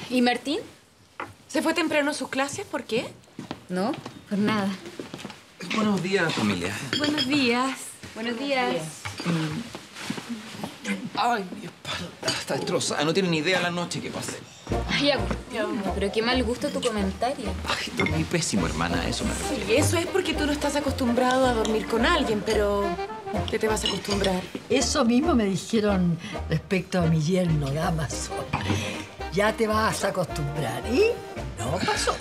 ¿Y Martín? ¿Se fue temprano a sus clases? ¿Por qué? No, por nada. Buenos días, familia. Buenos días. Buenos días. Ay, mi espalda está destrozada. No tienen ni idea la noche que pasé. Ay, Agustín, pero qué mal gusto tu comentario. Ay, dormí pésimo, hermana. A eso me refiero. Sí, eso es porque tú no estás acostumbrado a dormir con alguien, pero ¿qué te vas a acostumbrar? Eso mismo me dijeron respecto a mi yerno, Damaso. Ya te vas a acostumbrar. Y no pasó.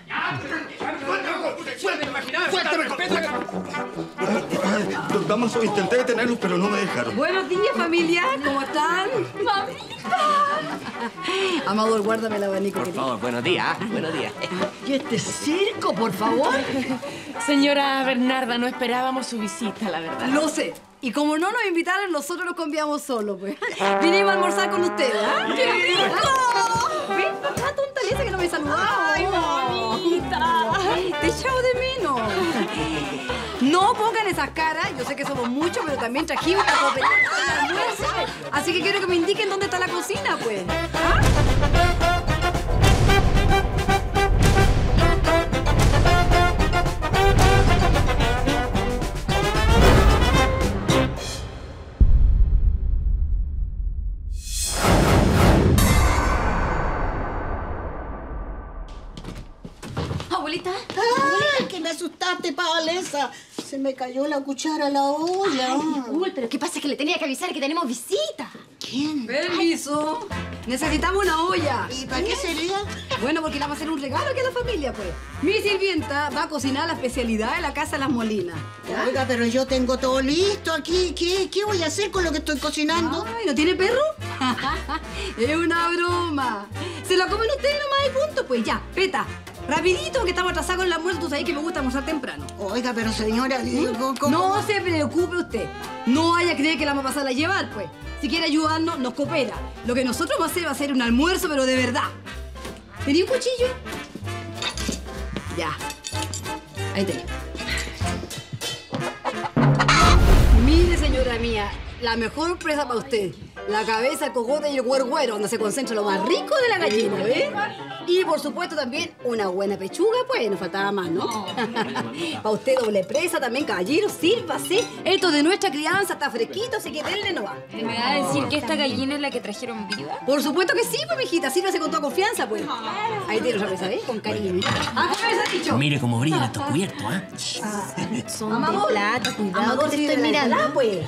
Damaso, intenté detenerlos, pero no me dejaron. Buenos días, familia. ¿Cómo están? ¡Mamita! Amador, guárdame el abanico. Por favor, buenos días. Buenos días. ¿Y este circo, por favor? Señora Bernarda, no esperábamos su visita, la verdad. Lo sé. Y como no nos invitaron, nosotros nos conviamos solos, pues. Vinimos a almorzar con ustedes, ¿ah? ¡Qué rico! ¿Ven? Papá, tonta esa que no me saludaba. ¡Ay, mamita! Te echaba de menos. No pongan esas caras. Yo sé que somos muchos, pero también trajimos la cooperativa del almuerzo. Así que quiero que me indiquen dónde está la cocina, pues. ¿Ah? Abuelita. ¡Ay, que me asustaste, Pavalesa! Se me cayó la cuchara a la olla. Uy, pero ¿qué pasa? Es que le tenía que avisar que tenemos visita. ¿Quién? Permiso. Necesitamos una olla. ¿Y para qué sería? Bueno, porque le vamos a hacer un regalo aquí a la familia, pues. Mi sirvienta va a cocinar la especialidad de la Casa de las Molinas. ¿Ya? Oiga, pero yo tengo todo listo aquí. ¿Qué voy a hacer con lo que estoy cocinando? Ay, ¿no tiene perro? Es una broma. Se la comen ustedes nomás y punto. Pues ya, Peta, rapidito, porque estamos atrasados con el almuerzo. Tú sabes que me gusta almorzar temprano. Oiga, pero señora, ¿cómo? No se preocupe usted. No vaya a creer que la vamos a pasar a llevar, pues. Si quiere ayudarnos, nos coopera. Lo que nosotros vamos a hacer va a ser un almuerzo, pero de verdad. ¿Tenía un cuchillo? Ya. Ahí tenés. Mire, señora mía, la mejor presa para usted. La cabeza, el cogote y el güergüero, donde se concentra lo más rico de la gallina, ¿ves? Y, por supuesto, también una buena pechuga, pues, nos faltaba más, ¿no? Para usted doble presa también, caballero, sírvase. Esto de nuestra crianza está fresquito, así que denle nomás. ¿Me va a decir que esta gallina es la que trajeron viva? Por supuesto que sí, pues, mijita, sírvase con toda confianza, pues. Ahí tiene otra presa, ¿ves? Con cariño. ¡Ah, cómo les ha dicho! Mire cómo brillan estos cubiertos, ¿ah? Son Amador, de plata, cuidado, Amador, que te sí, estoy mirando. pues.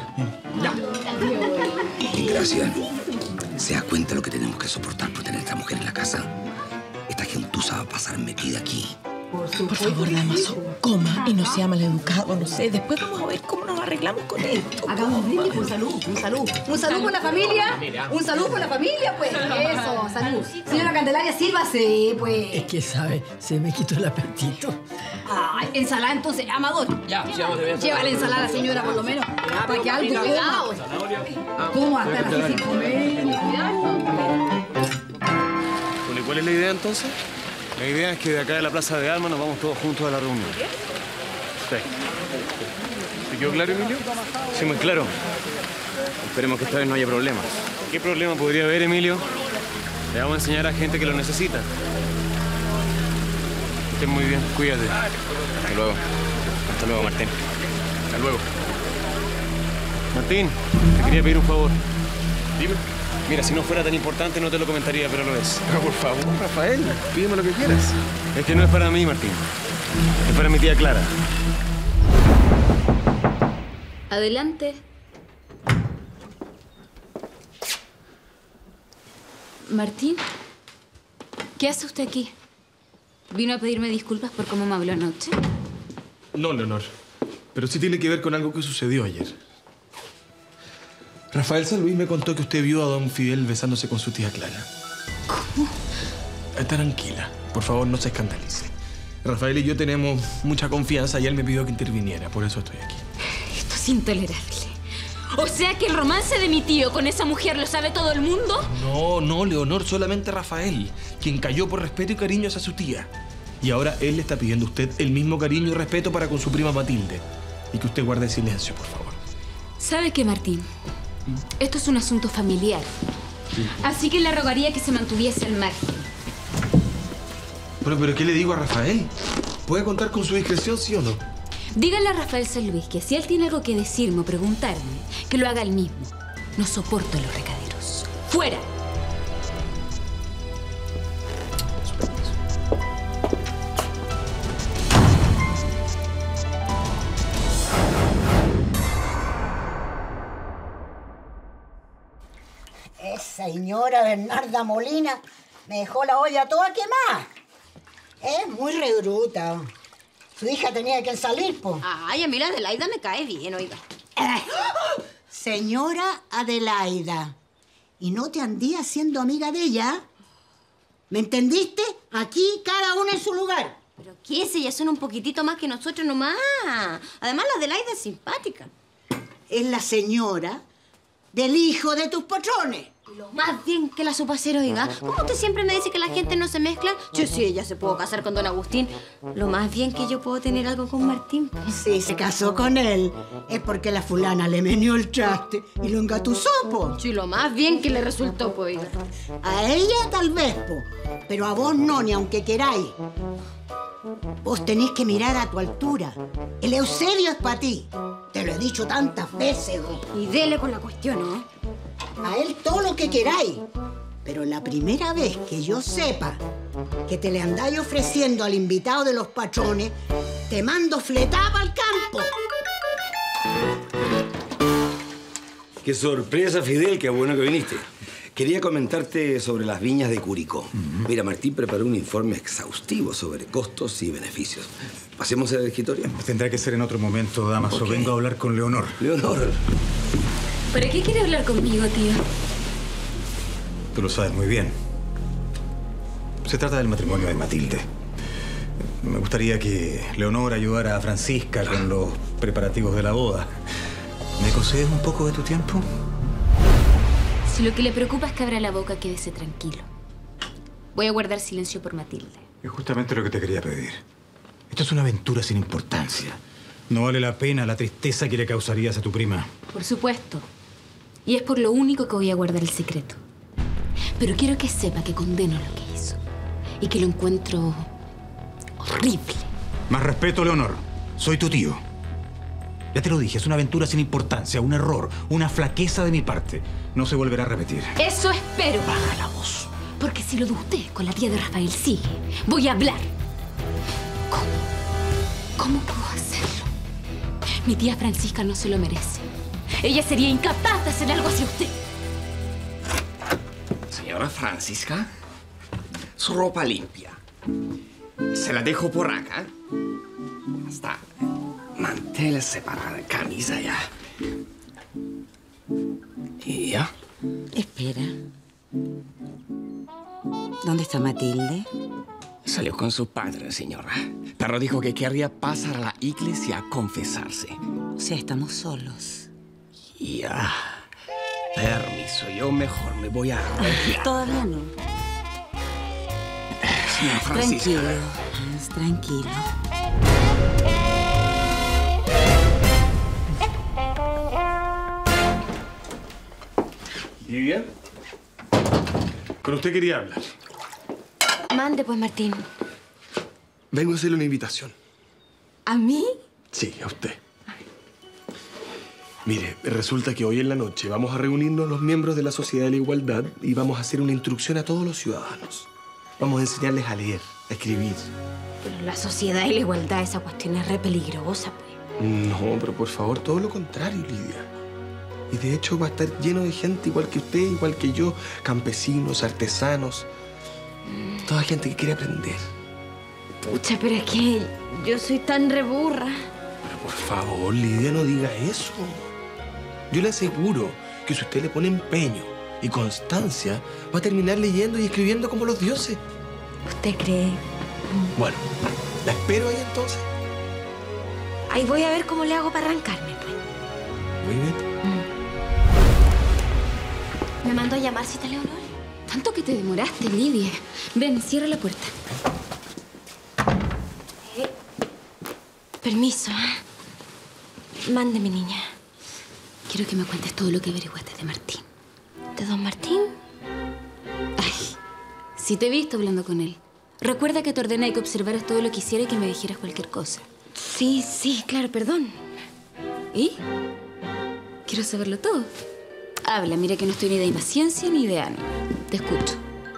Gracias. ¿Se da cuenta lo que tenemos que soportar por tener a esta mujer en la casa? Esta gentuza va a pasar metida aquí. Por favor, Damaso, coma y no sea maleducado, no sé. Después vamos a ver cómo nos arreglamos con esto. Hagamos un brindis por salud, un salud. Un salud por la familia. Un salud por la familia, pues. Eso, salud. Señora Candelaria, sírvase, pues. Es que, ¿sabe? Se me quitó el apetito. Ay, ensalada entonces. Amador. Ya, vamos a ver. Lleva la ensalada, señora, por lo menos. Para que algo cuidado. ¿Cómo va a estar así sin comer? Cuidado. Bueno, ¿y cuál es la idea entonces? La idea es que de acá de la Plaza de Armas nos vamos todos juntos a la reunión. Sí. ¿Te quedó claro, Emilio? Sí, muy claro. Esperemos que esta vez no haya problemas. ¿Qué problema podría haber, Emilio? Le vamos a enseñar a gente que lo necesita. Que estés muy bien. Cuídate. Hasta luego. Hasta luego, Martín. Hasta luego. Martín, te quería pedir un favor. Dime. Mira, si no fuera tan importante no te lo comentaría, pero lo es. Pero por favor, Rafael, pídeme lo que quieras. Es que no es para mí, Martín. Es para mi tía Clara. Adelante. Martín, ¿qué hace usted aquí? ¿Vino a pedirme disculpas por cómo me habló anoche? No, Leonor. Pero sí tiene que ver con algo que sucedió ayer. Rafael San Luis me contó que usted vio a don Fidel besándose con su tía Clara. ¿Cómo? Tranquila. Por favor, no se escandalice. Rafael y yo tenemos mucha confianza y él me pidió que interviniera. Por eso estoy aquí. Esto es intolerable. O sea que el romance de mi tío con esa mujer lo sabe todo el mundo. No, Leonor. Solamente Rafael, quien cayó por respeto y cariño hacia su tía. Y ahora él le está pidiendo a usted el mismo cariño y respeto para con su prima Matilde. Y que usted guarde silencio, por favor. ¿Sabe qué, Martín? Esto es un asunto familiar. Así que le rogaría que se mantuviese al margen. Bueno, pero ¿qué le digo a Rafael? ¿Puede contar con su discreción, sí o no? Dígale a Rafael San Luis que si él tiene algo que decirme o preguntarme, que lo haga él mismo. No soporto los recaderos. ¡Fuera! Esa señora Bernarda Molina me dejó la olla toda quemada. Es muy rebruta. Su hija tenía que salir, po. Ay, a mí la Adelaida me cae bien, oiga. Señora Adelaida, ¿y no te andí haciendo amiga de ella? ¿Me entendiste? Aquí cada uno en su lugar. ¿Pero qué? Si ellas son un poquitito más que nosotros nomás. Además, la Adelaida es simpática. Es la señora del hijo de tus patrones. Lo más bien que la supo hacer, oiga. ¿Cómo usted siempre me dice que la gente no se mezcla? Yo sí, ella se pudo casar con don Agustín. Lo más bien que yo puedo tener algo con Martín. Si se casó con él, es porque la fulana le meneó el traste y lo engatusó, po. Sí, lo más bien que le resultó, po, oiga. A ella tal vez, po. Pero a vos no, ni aunque queráis. Vos tenés que mirar a tu altura. El Eusebio es para ti. Te lo he dicho tantas veces, vos. Y dele con la cuestión, ¿no? A él todo lo que queráis. Pero la primera vez que yo sepa que te le andáis ofreciendo al invitado de los patrones, te mando fletada al campo. ¡Qué sorpresa, Fidel! ¡Qué bueno que viniste! Quería comentarte sobre las viñas de Curicó. Mira, Martín preparó un informe exhaustivo sobre costos y beneficios. ¿Pasemos a la escritorio? Tendrá que ser en otro momento, Damaso. Vengo a hablar con Leonor. Leonor. ¿Para qué quiere hablar conmigo, tío? Tú lo sabes muy bien. Se trata del matrimonio de Matilde. Me gustaría que Leonor ayudara a Francisca con los preparativos de la boda. ¿Me concedes un poco de tu tiempo? Si lo que le preocupa es que abra la boca, quédese tranquilo. Voy a guardar silencio por Matilde. Es justamente lo que te quería pedir. Esto es una aventura sin importancia. No vale la pena la tristeza que le causarías a tu prima. Por supuesto. Y es por lo único que voy a guardar el secreto. Pero quiero que sepa que condeno lo que hizo. Y que lo encuentro horrible. Más respeto, Leonor. Soy tu tío. Ya te lo dije, es una aventura sin importancia, un error, una flaqueza de mi parte. No se volverá a repetir. Eso espero. Baja la voz. Porque si lo de usted con la tía de Rafael sigue, voy a hablar. ¿Cómo puedo hacerlo? Mi tía Francisca no se lo merece. Ella sería incapaz de hacer algo hacia usted. Señora Francisca, su ropa limpia. Se la dejo por acá. Está. Manteles separados, camisa ya. ¿Y ya? Espera. ¿Dónde está Matilde? Salió con su padre, señora. Pero dijo que querría pasar a la iglesia a confesarse. O sea, estamos solos. Ya. Permiso, yo mejor me voy a arreglar. Todavía no. Señora Francisca. Tranquilo. ¿Vivian? Con usted quería hablar. Mande, pues, Martín. Vengo a hacerle una invitación. ¿A mí? Sí, a usted. Mire, resulta que hoy en la noche vamos a reunirnos los miembros de la Sociedad de la Igualdad y vamos a hacer una instrucción a todos los ciudadanos. Vamos a enseñarles a leer, a escribir. Pero la sociedad y la igualdad, esa cuestión es re peligrosa, pues. No, pero por favor, todo lo contrario, Lidia. Y de hecho va a estar lleno de gente igual que usted, igual que yo. Campesinos, artesanos. Toda gente que quiere aprender. Pucha, pero es que yo soy tan reburra. Pero por favor, Lidia, no diga eso. Yo le aseguro que si usted le pone empeño y constancia, va a terminar leyendo y escribiendo como los dioses. ¿Usted cree? Bueno, la espero ahí entonces. Ahí voy a ver cómo le hago para arrancarme, pues. Muy bien. ¿Me mandó a llamar, cita Leonor? Tanto que te demoraste, Lidia. Ven, cierra la puerta. Permiso, Mande, mi niña. Quiero que me cuentes todo lo que averiguaste de Martín. ¿De don Martín? Ay, si te he visto hablando con él. Recuerda que te ordené que observaras todo lo que hiciera y que me dijeras cualquier cosa. Sí, sí, claro, perdón. ¿Y? Quiero saberlo todo. Habla, mira que no estoy ni de impaciencia ni de ánimo. Te escucho.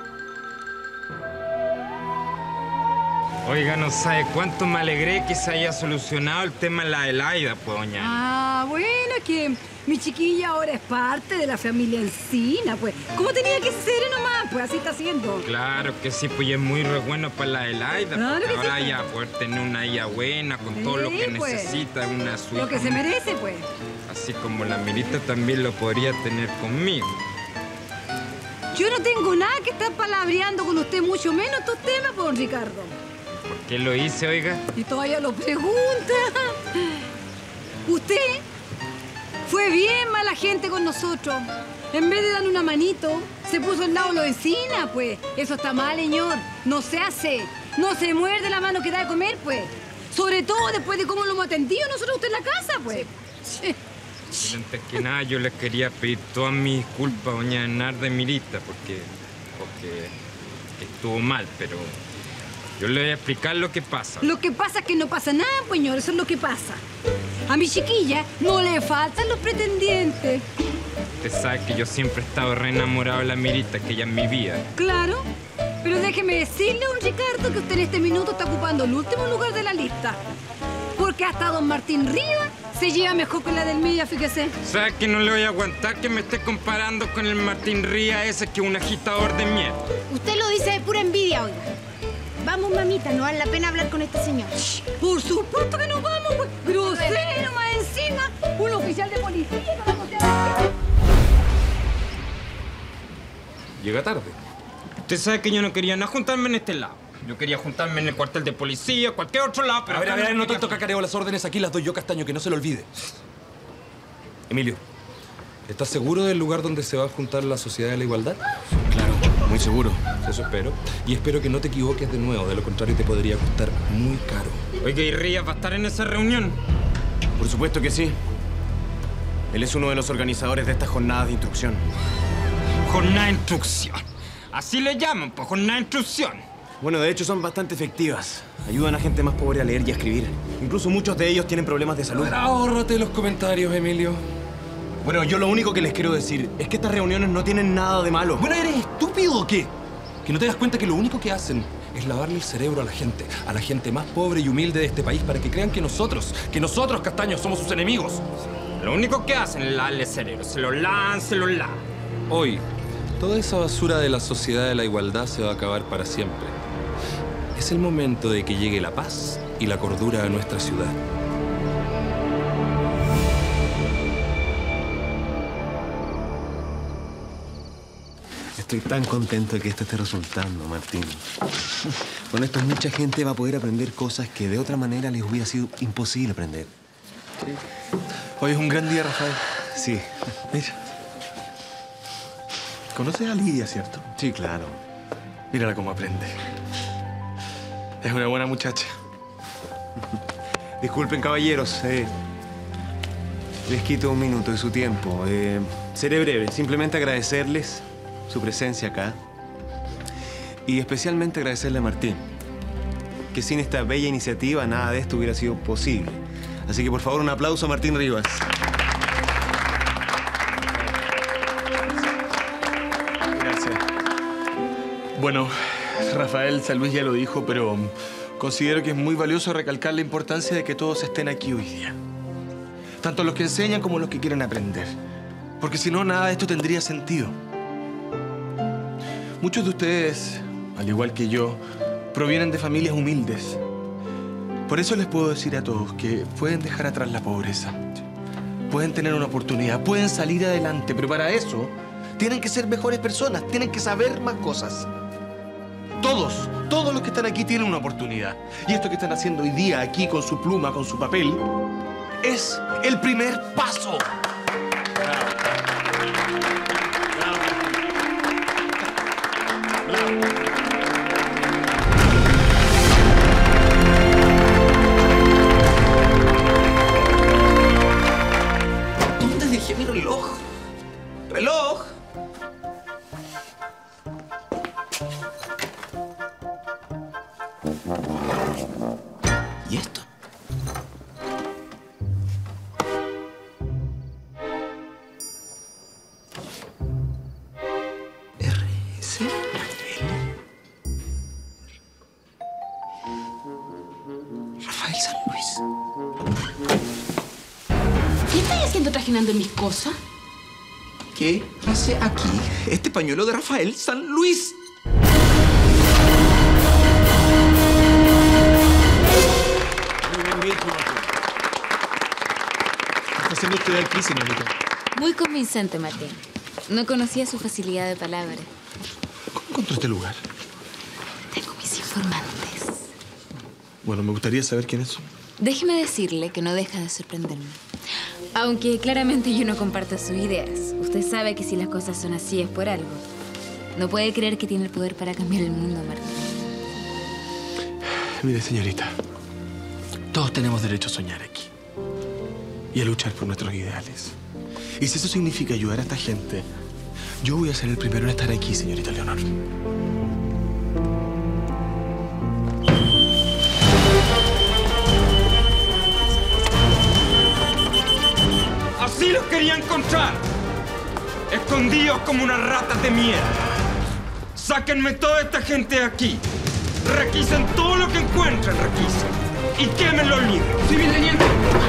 Oiga, no sabe cuánto me alegré que se haya solucionado el tema de la Adelaida, pues, doña. Ah, bueno, que mi chiquilla ahora es parte de la familia Encina, pues. ¿Cómo tenía que ser nomás? Pues así está haciendo. Claro que sí, pues y es muy re bueno para la Adelaida. Claro que ahora sí. ya poder tener una hija buena, con todo lo que pues. necesita, una su Lo que se merece, pues. Así como la Mirita también lo podría tener conmigo. Yo no tengo nada que estar palabreando con usted, mucho menos estos temas, pues, don Ricardo. ¿Por qué lo hice, oiga? Y todavía lo pregunta. Usted fue bien mala gente con nosotros. En vez de darle una manito, se puso al lado de los vecinos, pues. Eso está mal, señor. No se hace. No se muerde la mano que da de comer, pues. Sobre todo después de cómo lo hemos atendido nosotros a usted en la casa, pues. Sí. Pero antes que nada, yo les quería pedir todas mis disculpas, doña Bernarda y Mirita, porque estuvo mal, pero yo le voy a explicar lo que pasa. Lo que pasa es que no pasa nada, pues, señor. Eso es lo que pasa. A mi chiquilla no le faltan los pretendientes. Usted sabe que yo siempre he estado re enamorado de la Mirita, que ella es mi vida. Claro, pero déjeme decirle, don Ricardo, que usted en este minuto está ocupando el último lugar de la lista. Porque hasta don Martín Rivas se lleva mejor que la del Milla, fíjese. ¿Sabe que no le voy a aguantar que me esté comparando con el Martín Rías ese que es un agitador de mierda? Usted lo dice de pura envidia, oiga. Vamos, mamita, no vale la pena hablar con este señor. Por supuesto que nos vamos, pues. Grosero más encima. Un oficial de policía. Llega tarde. Usted sabe que yo no quería nada juntarme en este lado. Yo quería juntarme en el cuartel de policía, cualquier otro lado, pero... A ver, no tanto cacareo. Las órdenes aquí las doy yo, Castaño, que no se lo olvide. Emilio, ¿estás seguro del lugar donde se va a juntar la Sociedad de la Igualdad? Claro, muy seguro. Eso espero. Y espero que no te equivoques de nuevo. De lo contrario, te podría costar muy caro. Oiga, ¿y Rías va a estar en esa reunión? Por supuesto que sí. Él es uno de los organizadores de estas jornadas de instrucción. Jornada de instrucción. Así le llaman, pues, jornada de instrucción. Bueno, de hecho son bastante efectivas. Ayudan a gente más pobre a leer y a escribir. Incluso muchos de ellos tienen problemas de salud. Ahórrate los comentarios, Emilio. Bueno, yo lo único que les quiero decir es que estas reuniones no tienen nada de malo. Bueno, ¿eres estúpido o qué? ¿Que no te das cuenta que lo único que hacen es lavarle el cerebro a la gente más pobre y humilde de este país para que crean que nosotros, Castaños, somos sus enemigos? Lo único que hacen es lavarle el cerebro. Se lo lavan. Hoy, toda esa basura de la Sociedad de la Igualdad se va a acabar para siempre. Es el momento de que llegue la paz y la cordura a nuestra ciudad. Estoy tan contento de que esto esté resultando, Martín. Con esto mucha gente va a poder aprender cosas que de otra manera les hubiera sido imposible aprender. Sí. Hoy es un gran día, Rafael. Sí. Mira. ¿Conoces a Lidia, cierto? Sí, claro. Mírala cómo aprende. Es una buena muchacha. Disculpen, caballeros. Les quito un minuto de su tiempo. Seré breve. Simplemente agradecerles su presencia acá. Y especialmente agradecerle a Martín, que sin esta bella iniciativa nada de esto hubiera sido posible. Así que, por favor, un aplauso a Martín Rivas. Gracias. Bueno, Rafael San Luis ya lo dijo, pero considero que es muy valioso recalcar la importancia de que todos estén aquí hoy día. Tanto los que enseñan como los que quieren aprender. Porque si no, nada de esto tendría sentido. Muchos de ustedes, al igual que yo, provienen de familias humildes. Por eso les puedo decir a todos que pueden dejar atrás la pobreza. Pueden tener una oportunidad, pueden salir adelante, pero para eso tienen que ser mejores personas, tienen que saber más cosas. Todos los que están aquí tienen una oportunidad. Y esto que están haciendo hoy día aquí con su pluma, con su papel, es el primer paso. ¿Dónde dejé mi reloj? ¡Reloj! ¿Y esto? R.S. Rafael San Luis. ¿Qué estás haciendo trajinando mis cosas? ¿Qué hace aquí este pañuelo de Rafael San Luis? ¿Qué está haciendo usted aquí, señorita? Muy convincente, Martín. No conocía su facilidad de palabra. ¿Cómo encontró este lugar? Tengo mis informantes. Bueno, me gustaría saber quiénes son. Déjeme decirle que no deja de sorprenderme. Aunque claramente yo no comparto sus ideas. Usted sabe que si las cosas son así es por algo. No puede creer que tiene el poder para cambiar el mundo, Martín. Mire, señorita, todos tenemos derecho a soñar aquí y a luchar por nuestros ideales. Y si eso significa ayudar a esta gente, yo voy a ser el primero en estar aquí, señorita Leonor. Así los quería encontrar. Escondidos como unas ratas de mierda. Sáquenme toda esta gente de aquí. Requisen todo lo que encuentren, requisen. Y quemen los libros. ¡Civil teniente!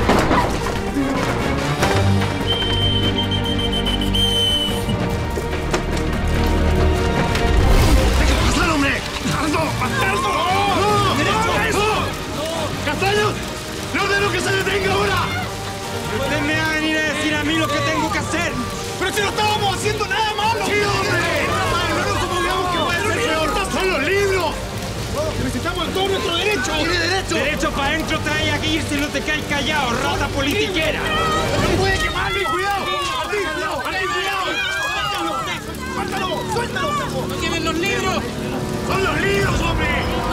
¡Pasar, hombre! ¡Alto! ¡Alto! ¡No! ¡Derecho! ¡Castaños! ¡Le ordeno que se detenga ahora! Usted me va a venir a decir a mí lo que tengo que hacer. ¡Pero si no estábamos haciendo nada malo! ¡Sí, hombre! ¡No nos supongamos que puede ser peor! ¡Son los libros! ¡Necesitamos todo nuestro derecho! ¡Tiene derecho! Derecho para adentro trae a que irse, no te caes callado, rata politiquera. ¡No puede quemarlo! ¡Cuidado! ¡Martín, cuidado! ¡Martín, cuidado! ¡Suéltalo! ¡Suéltalo! ¡No tienen los libros! ¡Son los libros, hombre!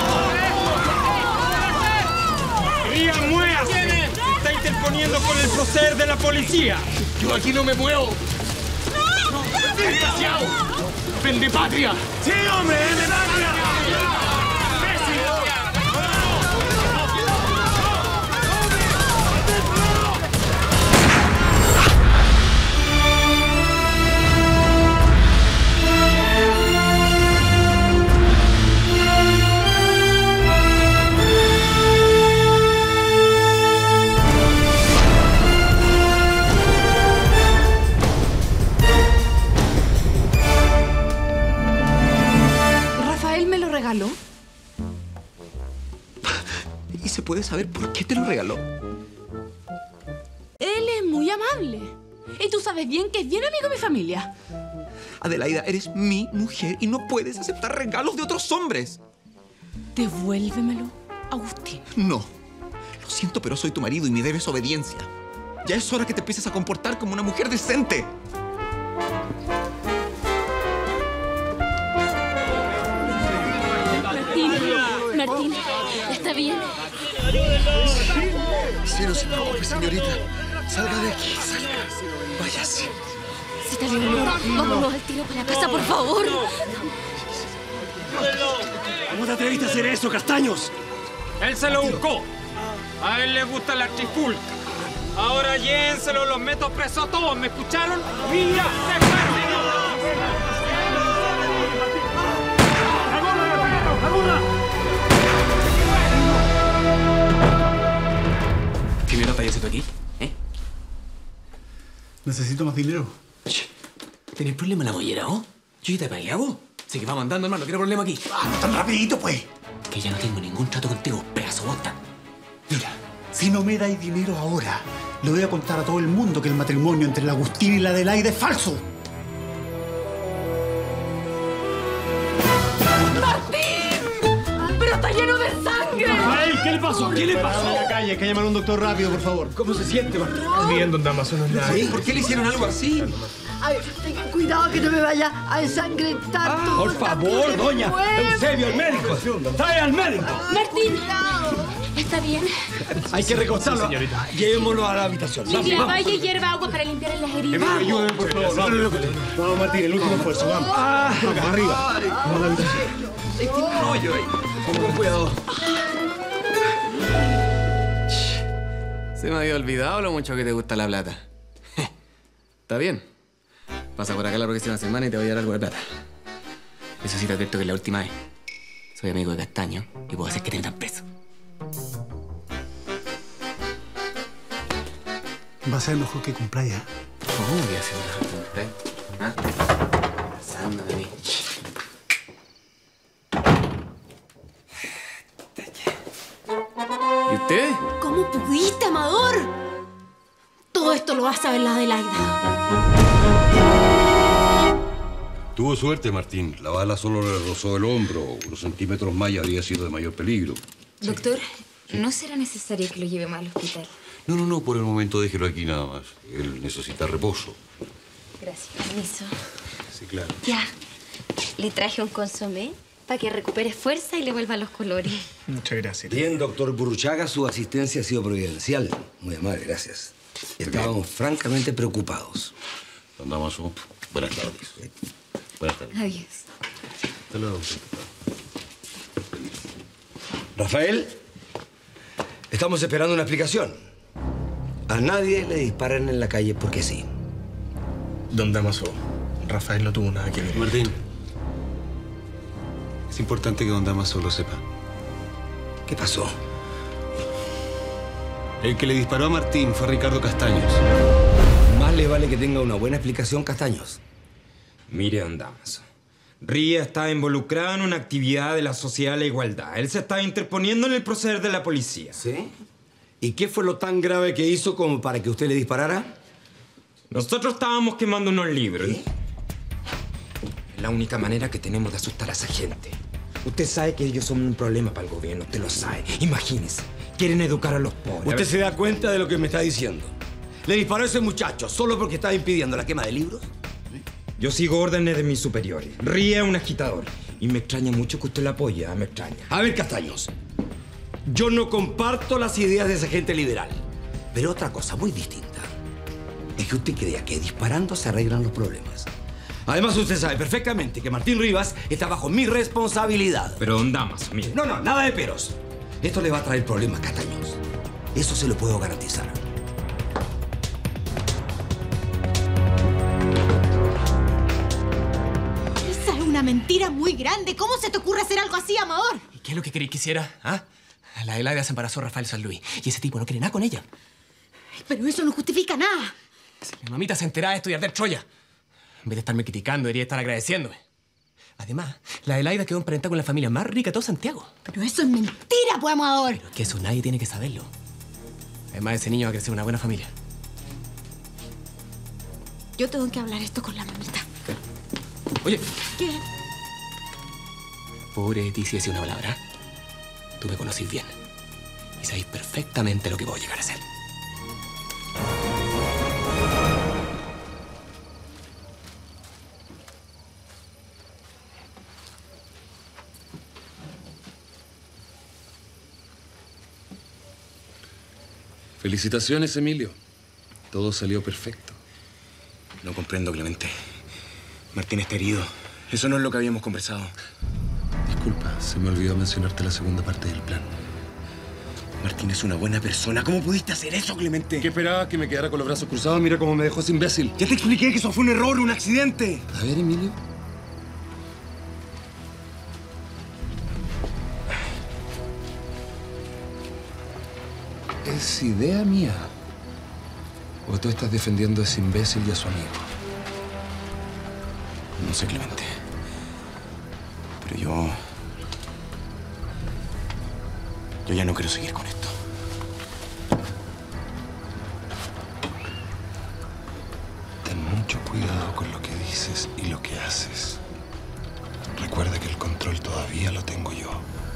¡Ría, muévase! Se está interponiendo con el proceder de la policía. Yo aquí no me muevo. ¡Desgraciado! ¡Vende patria! ¡Sí, hombre! ¡Vende patria! ¿Regaló? ¿Y se puede saber por qué te lo regaló? Él es muy amable. Y tú sabes bien que es bien amigo de mi familia. Adelaida, eres mi mujer y no puedes aceptar regalos de otros hombres. Devuélvemelo, Agustín. No. Lo siento, pero soy tu marido y me debes obediencia. Ya es hora que te empieces a comportar como una mujer decente. Martín, ¿está bien? Sí, no se preocupe, señorita. Salga de aquí, salga. Váyase. Se está bien. Vámonos al tiro para la casa, por favor. ¿Cómo te atreviste a hacer eso, Castaños? Él se lo buscó. A él le gusta la trifulca. Ahora llévenselo, los meto presos a todos. ¿Me escucharon? ¡Mira! ¿Qué mierda estás haciendo aquí? Necesito más dinero. ¿Tenés problema en la mollera, oh? Yo ya te pagué a vos. Así que vamos andando, hermano. ¿Qué problema aquí? ¡Vamos tan rapidito, pues! Que ya no tengo ningún trato contigo, pedazo bota. Mira, si no me dais dinero ahora, le voy a contar a todo el mundo que el matrimonio entre la Agustín y la Adelaida es falso. ¡Pero está lleno de sangre! ¡Rafael! ¿Qué le pasó? ¿Qué le pasó? En la calle, hay que llamar a un doctor rápido, por favor. ¿Cómo se siente, Martín? Bien, don Damaso, no es nada. ¿Por qué le hicieron algo así? Ay, tengan cuidado que no me vaya a ensangrentar todo. Por favor, doña. Eusebio, al médico. ¡Trae al médico! Martín, ¿está bien? Hay que recostarlo. Señorita. Llevémoslo a la habitación. Lidia, vaya y hierva agua para limpiar las heridas. Ayúdame, por favor. Vamos, Martín, el último esfuerzo, vamos. Vamos, arriba. Vamos a la habitación. Hay un rollo ahí. Con cuidado. Se me había olvidado lo mucho que te gusta la plata. Está bien. Pasa por acá la próxima semana y te voy a dar algo de plata. Eso sí te advierto que es la última vez. Soy amigo de Castaño y puedo hacer que te metan preso. Va a ser mejor que cumpláis, ¿eh? ¿Cómo voy a hacer mejor que cumpláis? ¿Ah? Pasando de mí. ¿Y usted? ¿Cómo pudiste, Amador? Todo esto lo va a saber la Adelaida. Tuvo suerte, Martín. La bala solo le rozó el hombro. Unos centímetros más y habría sido de mayor peligro. Doctor, ¿no será necesario que lo llevemos al hospital? No, por el momento déjelo aquí nada más. Él necesita reposo. Gracias. Permiso. Sí, claro. Ya. Le traje un consomé para que recupere fuerza y le vuelva los colores. Muchas gracias. Bien, doctor Burruchaga, su asistencia ha sido providencial. Muy amable, gracias. Estábamos francamente preocupados. Don Damaso, buenas tardes. Buenas tardes. Adiós. Hasta luego. Rafael, estamos esperando una explicación. A nadie le disparan en la calle porque sí. Don Damaso, Rafael no tuvo nada que ver. Martín, es importante que don Damaso lo sepa. ¿Qué pasó? El que le disparó a Martín fue Ricardo Castaños. Más le vale que tenga una buena explicación, Castaños. Mire, don Damaso. Ría está involucrado en una actividad de la Sociedad de la Igualdad. Él se está interponiendo en el proceder de la policía. ¿Sí? ¿Y qué fue lo tan grave que hizo como para que usted le disparara? Nosotros estábamos quemando unos libros. ¿Sí? Es la única manera que tenemos de asustar a esa gente. Usted sabe que ellos son un problema para el gobierno, usted lo sabe. Imagínese, quieren educar a los pobres. ¿Usted se da cuenta de lo que me está diciendo? ¿Le disparó a ese muchacho solo porque estaba impidiendo la quema de libros? Yo sigo órdenes de mis superiores. Ría es un agitador. Y me extraña mucho que usted la apoye, me extraña. A ver, Castaños, yo no comparto las ideas de esa gente liberal. Pero otra cosa muy distinta es que usted crea que disparando se arreglan los problemas. Además, usted sabe perfectamente que Martín Rivas está bajo mi responsabilidad. Pero, don Damaso, mire. No, nada de peros. Esto le va a traer problemas, Castaños. Eso se lo puedo garantizar. Esa es una mentira muy grande. ¿Cómo se te ocurre hacer algo así, Amador? ¿Y qué es lo que queréis que hiciera? ¿Ah? La Adelaida se embarazó a Rafael San Luis y ese tipo no quiere nada con ella. Pero eso no justifica nada. Si mi mamita se entera de esto y arder Troya, en vez de estarme criticando, debería estar agradeciéndome. Además, la Adelaida quedó emparentada con la familia más rica de todo Santiago. Pero eso es mentira, pues, Amador. Pero es que eso nadie tiene que saberlo. Además, ese niño va a crecer en una buena familia. Yo tengo que hablar esto con la mamita. Oye. ¿Qué? Pobre de ti si decía una palabra. Tú me conocís bien. Y sabéis perfectamente lo que voy a llegar a ser. Felicitaciones, Emilio. Todo salió perfecto. No comprendo, Clemente. Martín está herido. Eso no es lo que habíamos conversado. Disculpa, se me olvidó mencionarte la segunda parte del plan. Martín es una buena persona. ¿Cómo pudiste hacer eso, Clemente? ¿Qué esperabas? ¿Que me quedara con los brazos cruzados? Mira cómo me dejó ese imbécil. Ya te expliqué que eso fue un error, un accidente. A ver, Emilio. ¿Es idea mía? ¿O tú estás defendiendo a ese imbécil y a su amigo? No sé, Clemente. Pero yo ya no quiero seguir con esto. Ten mucho cuidado con lo que dices y lo que haces. Recuerda que el control todavía lo tengo yo.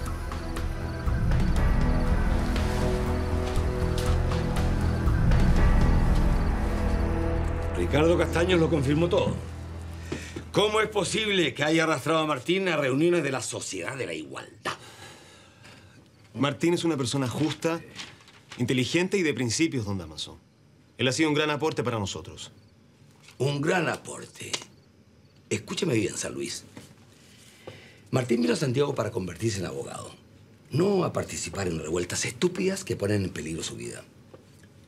Ricardo Castaños lo confirmó todo. ¿Cómo es posible que haya arrastrado a Martín a reuniones de la Sociedad de la Igualdad? Martín es una persona justa, inteligente y de principios, don Damaso. Él ha sido un gran aporte para nosotros. Un gran aporte. Escúcheme bien, San Luis. Martín vino a Santiago para convertirse en abogado. No a participar en revueltas estúpidas que ponen en peligro su vida.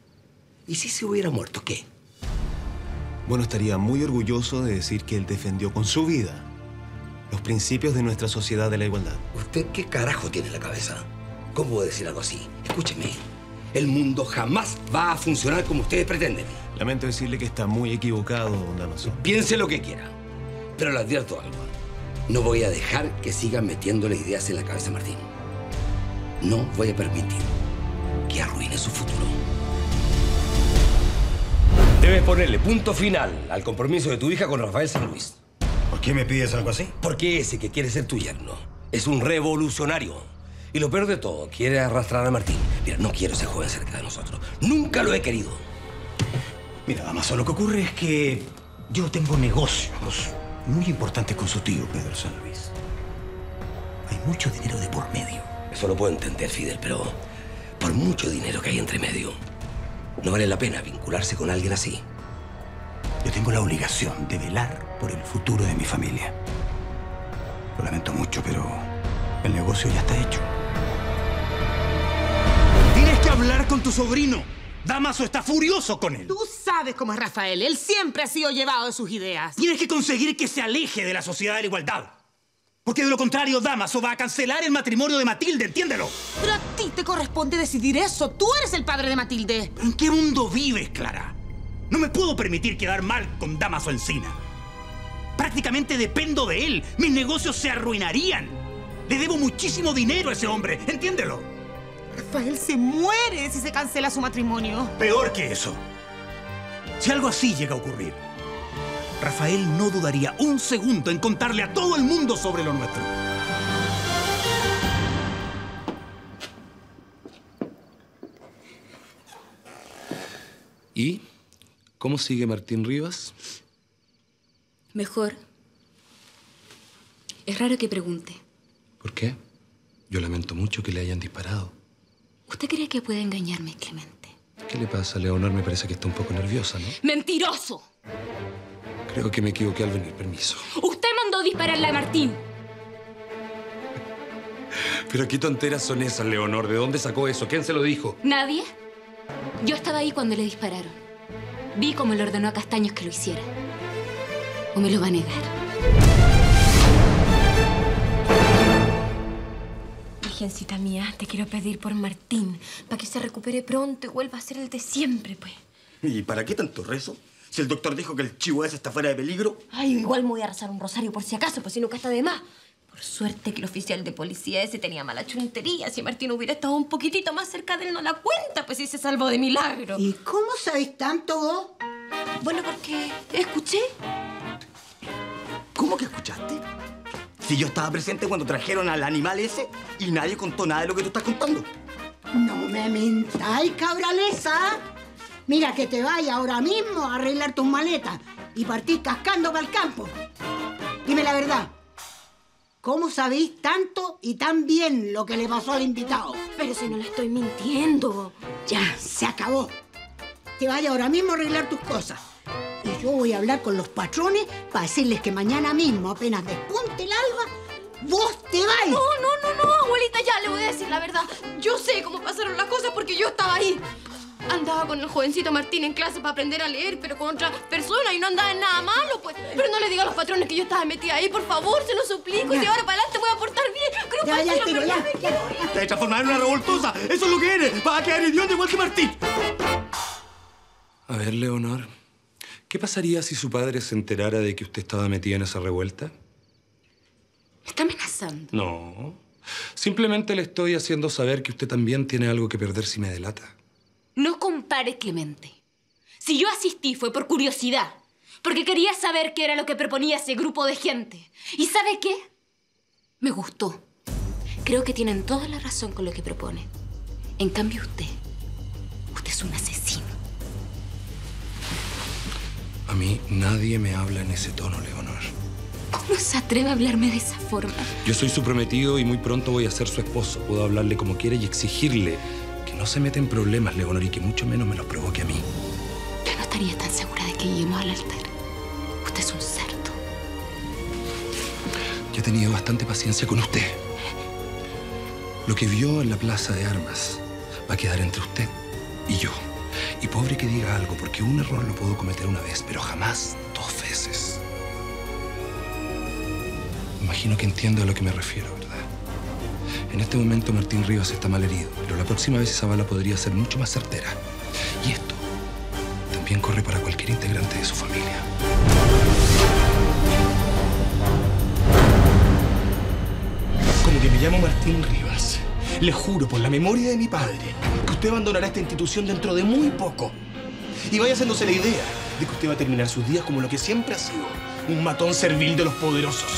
¿Y si se hubiera muerto, qué? Bueno, estaría muy orgulloso de decir que él defendió con su vida los principios de nuestra sociedad de la igualdad. ¿Usted qué carajo tiene en la cabeza? ¿Cómo puede decir algo así? Escúcheme. El mundo jamás va a funcionar como ustedes pretenden. Lamento decirle que está muy equivocado, don Damaso. Piense lo que quiera. Pero le advierto algo. No voy a dejar que sigan metiéndole ideas en la cabeza a Martín. No voy a permitir que arruine su futuro. Debes ponerle punto final al compromiso de tu hija con Rafael San Luis. ¿Por qué me pides algo así? Porque ese que quiere ser tu yerno es un revolucionario. Y lo peor de todo, quiere arrastrar a Martín. Mira, no quiero ese joven cerca de nosotros. Nunca lo he querido. Mira, Damaso, lo que ocurre es que yo tengo negocios muy importantes con su tío, Pedro San Luis. Hay mucho dinero de por medio. Eso lo puedo entender, Fidel, pero por mucho dinero que hay entre medio, no vale la pena vincularse con alguien así. Yo tengo la obligación de velar por el futuro de mi familia. Lo lamento mucho, pero el negocio ya está hecho. Tienes que hablar con tu sobrino. Damaso está furioso con él. Tú sabes cómo es Rafael. Él siempre ha sido llevado de sus ideas. Tienes que conseguir que se aleje de la sociedad de la igualdad. Porque de lo contrario, Damaso va a cancelar el matrimonio de Matilde, entiéndelo. Pero a ti te corresponde decidir eso. Tú eres el padre de Matilde. ¿En qué mundo vives, Clara? No me puedo permitir quedar mal con Damaso Encina. Prácticamente dependo de él. Mis negocios se arruinarían. Le debo muchísimo dinero a ese hombre, entiéndelo. Rafael se muere si se cancela su matrimonio. Peor que eso. Si algo así llega a ocurrir, Rafael no dudaría un segundo en contarle a todo el mundo sobre lo nuestro. ¿Y cómo sigue Martín Rivas? Mejor. Es raro que pregunte. ¿Por qué? Yo lamento mucho que le hayan disparado. ¿Usted cree que puede engañarme, Clemente? ¿Qué le pasa, Leonor? Me parece que está un poco nerviosa, ¿no? ¡Mentiroso! Creo que me equivoqué al venir. Permiso. Usted mandó dispararle a Martín. Pero qué tonteras son esas, Leonor. ¿De dónde sacó eso? ¿Quién se lo dijo? ¿Nadie? Yo estaba ahí cuando le dispararon. Vi cómo le ordenó a Castaños que lo hiciera. ¿O me lo va a negar? Virgencita mía, te quiero pedir por Martín, para que se recupere pronto y vuelva a ser el de siempre, pues. ¿Y para qué tanto rezo? Si el doctor dijo que el chivo ese está fuera de peligro. Ay, igual me voy a rezar un rosario por si acaso, pues si nunca está de más. Por suerte que el oficial de policía ese tenía mala chuntería. Si Martín hubiera estado un poquitito más cerca de él, no la cuenta, pues si se salvó de milagro. ¿Y cómo sabéis tanto vos? Bueno, porque escuché. ¿Cómo que escuchaste? Si yo estaba presente cuando trajeron al animal ese y nadie contó nada de lo que tú estás contando. No me mentáis, cabralesa. Mira que te vayas ahora mismo a arreglar tus maletas y partir cascando para el campo. Dime la verdad. ¿Cómo sabéis tanto y tan bien lo que le pasó al invitado? Pero si no le estoy mintiendo. Ya, se acabó. Te vayas ahora mismo a arreglar tus cosas. Y yo voy a hablar con los patrones para decirles que mañana mismo, apenas despunte el alba, vos te vais. No, abuelita, ya le voy a decir la verdad. Yo sé cómo pasaron las cosas porque yo estaba ahí. Andaba con el jovencito Martín en clase para aprender a leer, pero con otras personas y no andaba en nada malo, pues. Pero no le diga a los patrones que yo estaba metida ahí, por favor, se lo suplico. Ya. Y de ahora para adelante voy a portar bien. Creo ya, tiro, ya. Te transformar en una revoltosa. Eso es lo que eres. Vas a quedar idiota igual que Martín. A ver, Leonor, ¿qué pasaría si su padre se enterara de que usted estaba metida en esa revuelta? ¿Me está amenazando? No. Simplemente le estoy haciendo saber que usted también tiene algo que perder si me delata. No compare, Clemente. Si yo asistí fue por curiosidad, porque quería saber qué era lo que proponía ese grupo de gente. ¿Y sabe qué? Me gustó. Creo que tienen toda la razón con lo que propone. En cambio, usted es un asesino. A mí nadie me habla en ese tono, Leonor. ¿Cómo se atreve a hablarme de esa forma? Yo soy su prometido y muy pronto voy a ser su esposo. Puedo hablarle como quiera y exigirle que no se meta en problemas, Leonor, y que mucho menos me los provoque a mí. Yo no estaría tan segura de que lleguemos al altar. Usted es un cerdo. Yo he tenido bastante paciencia con usted. Lo que vio en la plaza de armas va a quedar entre usted y yo. Y pobre que diga algo, porque un error lo puedo cometer una vez, pero jamás 2 veces. Imagino que entiendo a lo que me refiero, ¿verdad? En este momento Martín Rivas está mal herido, pero la próxima vez esa bala podría ser mucho más certera. Y esto también corre para cualquier integrante de su familia. Como que me llamo Martín Rivas. Le juro por la memoria de mi padre que usted abandonará esta institución dentro de muy poco. Y vaya haciéndose la idea de que usted va a terminar sus días como lo que siempre ha sido, un matón servil de los poderosos.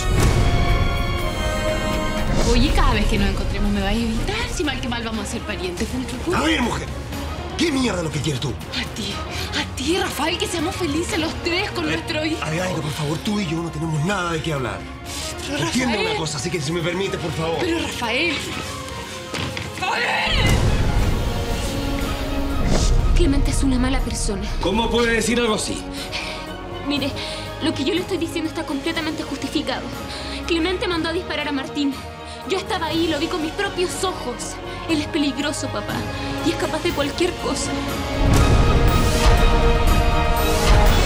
Oye, cada vez que nos encontremos me vas a evitar. Si mal que mal vamos a ser parientes dentro de poco. A ver, mujer, ¿qué mierda lo que quieres tú? A ti, Rafael, que seamos felices los 3 con nuestro hijo. A ver, Aida, por favor, tú y yo no tenemos nada de qué hablar. Pero, Entiende Rafael. una cosa, así que si me permite, por favor. Pero, Rafael. Clemente es una mala persona. ¿Cómo puede decir algo así? Mire, lo que yo le estoy diciendo está completamente justificado. Clemente mandó a disparar a Martín. Yo estaba ahí, lo vi con mis propios ojos. Él es peligroso, papá, y es capaz de cualquier cosa.